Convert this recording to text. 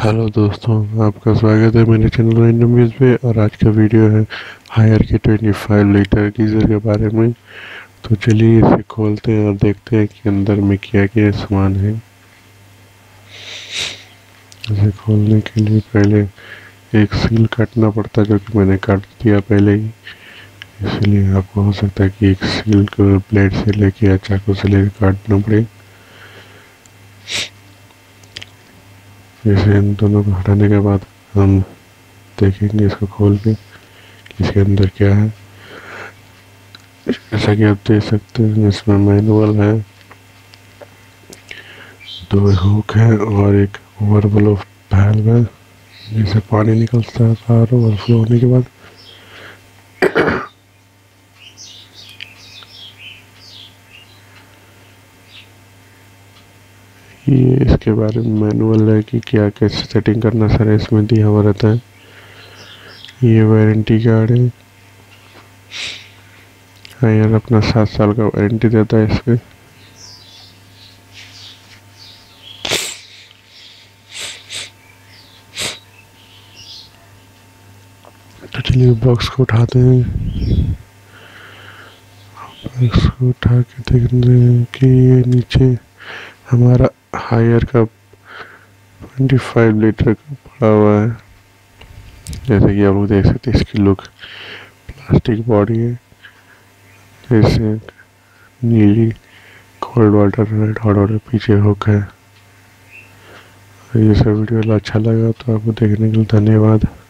Hello दोस्तों, आपका स्वागत है मेरे चैनल रैंडम न्यूज़ पे। और आज का वीडियो है हायर के 25 लीटर गीज़र के बारे में। तो चलिए इसे खोलते हैं और देखते हैं कि अंदर में क्या क्या सामान है। इसे खोलने के लिए पहले एक सील काटना पड़ता है, जो कि मैंने काट दिया पहले ही। इसलिए आपको हो सकता है कि एक सील को ब्लेड से लेके या चाकू से लेके काटना पड़े। इसे इन दोनों को हटाने के बाद हम देखेंगे इसको खोल के कि इसके अंदर क्या है। जैसा कि आप देख सकते हैं, इसमें मैनुअल है, 2 हुक है और एक ओवरफ्लो वैल्व है जिससे पानी निकलता है कार ओवरफ्लो होने के बाद। ये इसके बारे में मैनुअल है कि क्या कैसे सेटिंग करना सारा इसमें दिया हुआ रहता है। ये वारंटी कार्ड है, यार अपना 7 साल का वारंटी देता है इसमें। तो चलिए बॉक्स को उठाते हैं। बॉक्स को उठा के देख रहे हैं कि ये नीचे हमारा हायर का 25 लीटर का पड़ा हुआ है। जैसे कि आप लोग देख सकते हैं, इसकी लुक प्लास्टिक बॉडी है, जैसे नीली cold water red hot water पीछे हुक है। ये सब वीडियो अच्छा लगा तो आपको देखने के लिए धन्यवाद।